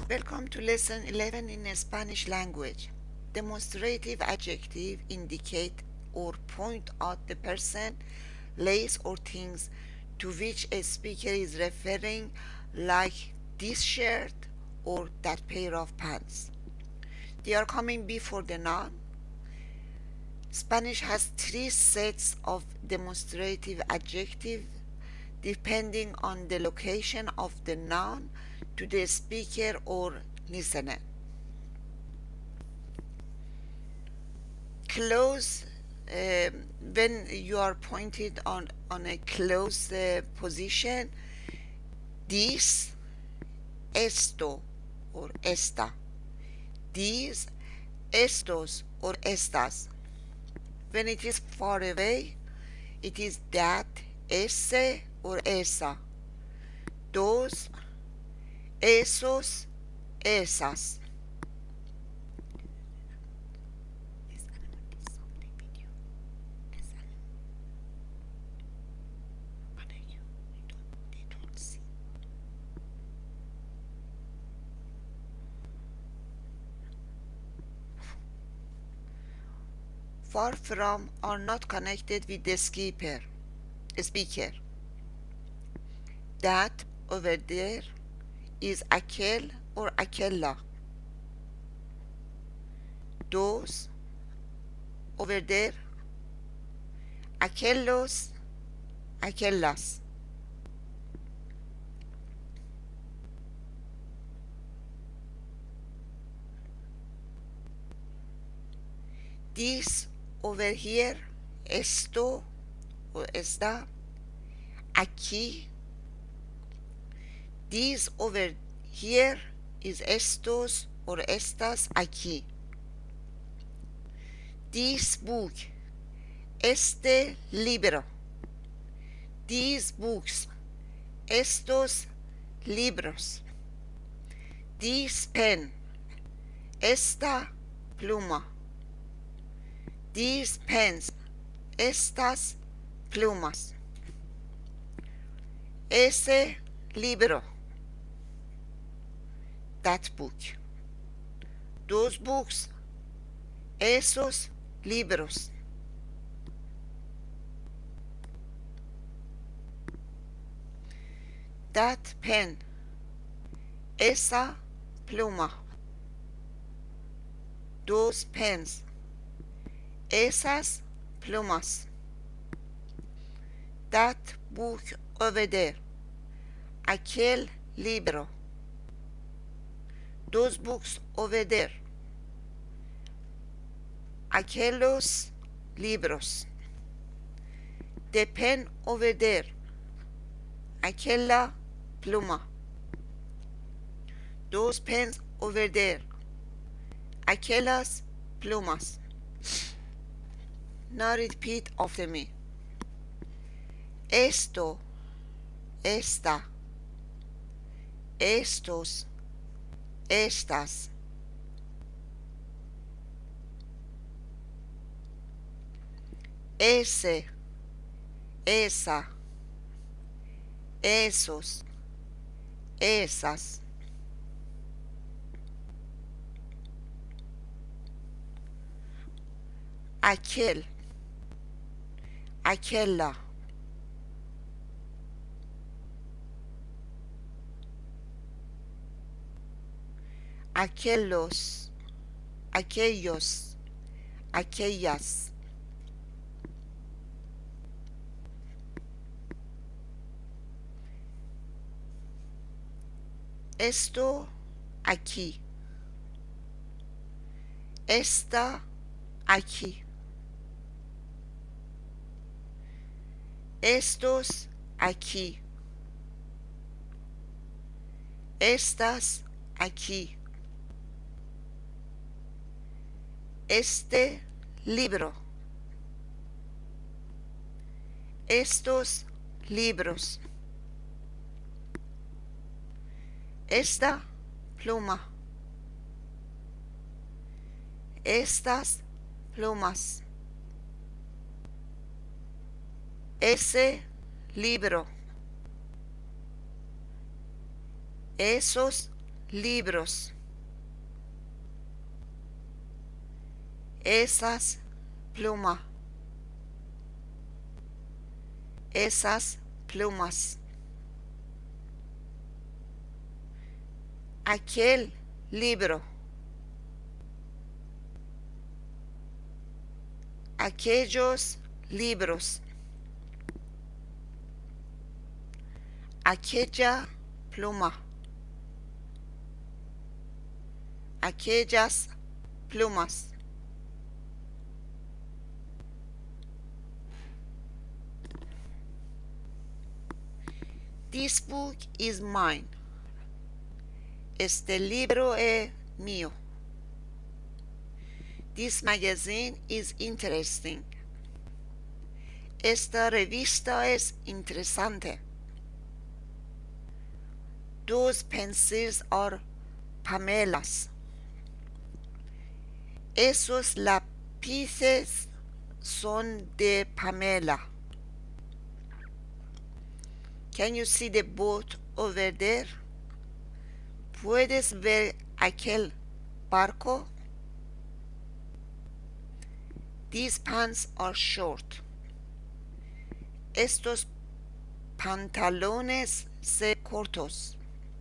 Welcome to lesson 11 in Spanish language. Demonstrative adjective indicate or point out the person, place or things to which a speaker is referring, like this shirt or that pair of pants. They are coming before the noun. Spanish has three sets of demonstrative adjective depending on the location of the noun to the speaker or listener. Close, when you are pointed on a close position, this, esto or esta, these, estos or estas. When it is far away, it is that, ese or esa, those, esos, esas. Far from are not connected with the speaker. That over there is aquel or aquella. Those over there, aquellos, aquellas. This over here, esto or esta, aquí. This over here is estos or estas aquí. This book, este libro. These books, estos libros. This pen, esta pluma. These pens, estas plumas. Ese libro, that book. Those books, esos libros. That pen, esa pluma. Those pens, esas plumas. That book over there, aquel libro. Those books over there, aquellos libros. The pen over there, aquella pluma. Those pens over there, aquellas plumas. Now repeat after me. Esto, esta, estos, estas. Ese, esa, esos, esas. Aquel, aquella. Aquellos, aquellos, aquellas. Esto aquí. Esta aquí. Estos aquí. Estas aquí. Este libro. Estos libros. Esta pluma. Estas plumas. Ese libro. Esos libros. Esas plumas. Esas plumas. Aquel libro. Aquellos libros. Aquella pluma. Aquellas plumas. This book is mine. Este libro es mío. This magazine is interesting. Esta revista es interesante. Those pencils are Pamela's. Esos lápices son de Pamela. Can you see the boat over there? ¿Puedes ver aquel barco? These pants are short. Estos pantalones son cortos.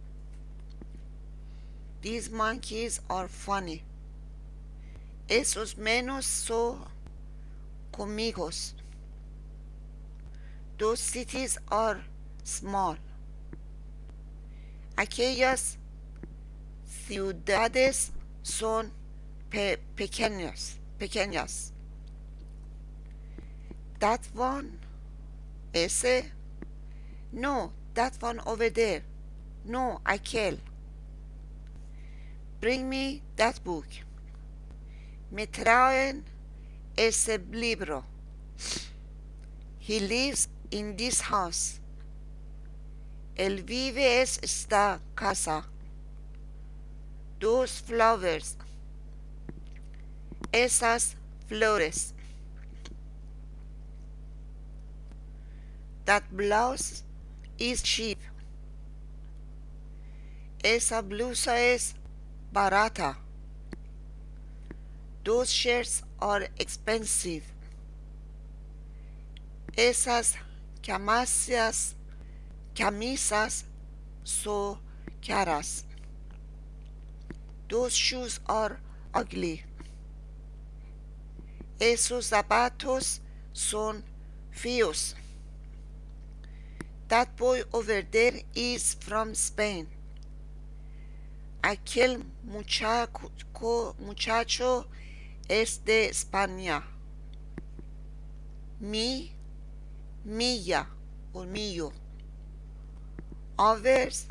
These monkeys are funny. Esos menos son cómicos. Those cities are small. Aquellas ciudades son pequeñas. That one, ese. No, that one over there. No, aquel. Bring me that book. Me traen ese libro. He lives in this house. Él vive en esta casa. Those flowers. Esas flores. That blouse is cheap. Esa blusa es barata. Those shirts are expensive. Esas camisas son caras. Those shoes are ugly. Esos zapatos son feos. That boy over there is from Spain. Aquel muchacho es de España. Mía o mío. Ours,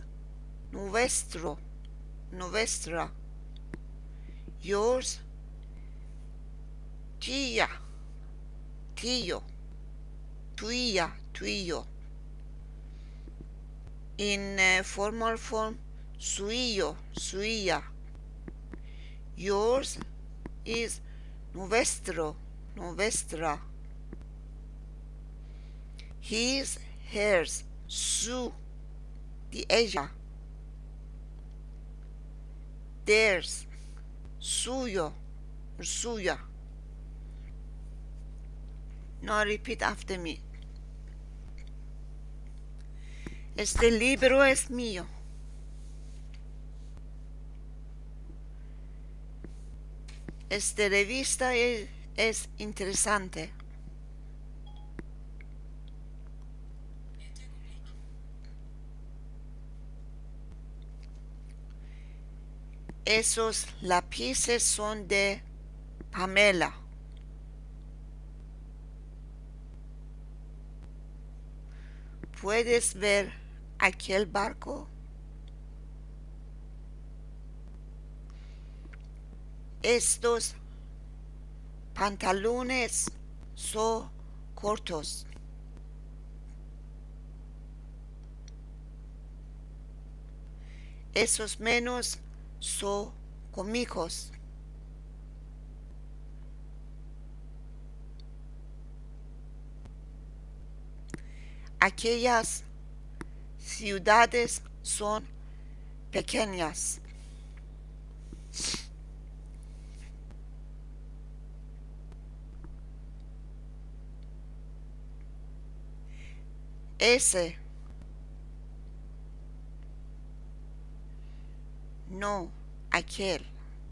nuestra. Yours, tío. Tuyo. In formal form, suya. Yours is nuestra. His, hers, su, de ella. Theirs, suyo, or suya. Now repeat after me. Este libro es mío. Esta revista es interesante. Esos lápices son de Pamela. ¿Puedes ver aquel barco? Estos pantalones son cortos. Esos menos son cómicos. Aquellas ciudades son pequeñas. ese, no, aquel.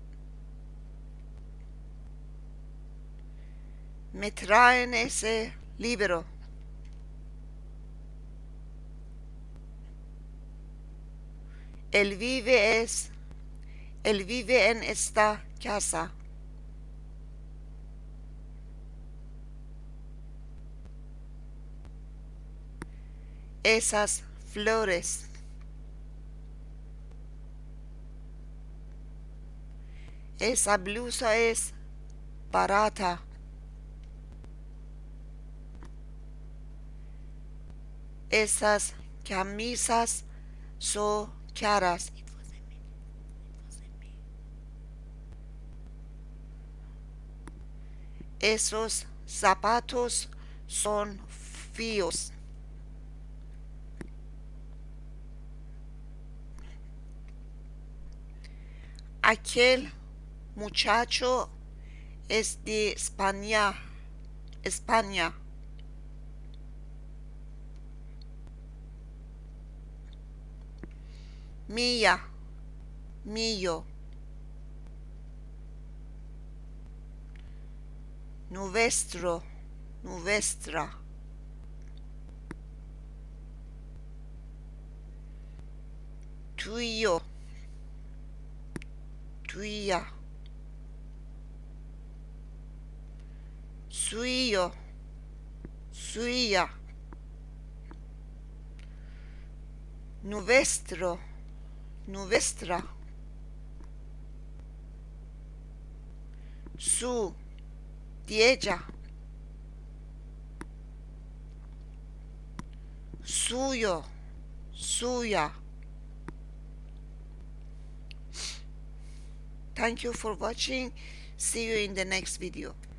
Me traen ese libro. Él vive en esta casa. Esas flores. Esa blusa es barata. Esas camisas son caras. Esos zapatos son feos. Aquel muchacho es de España. España. Mía, mío. Nuestro, nuestra. Tuyo, tuya. Suyo, suya. Nuestro, nuestra. Su, de ella. Suyo, suya. Thank you for watching. See you in the next video.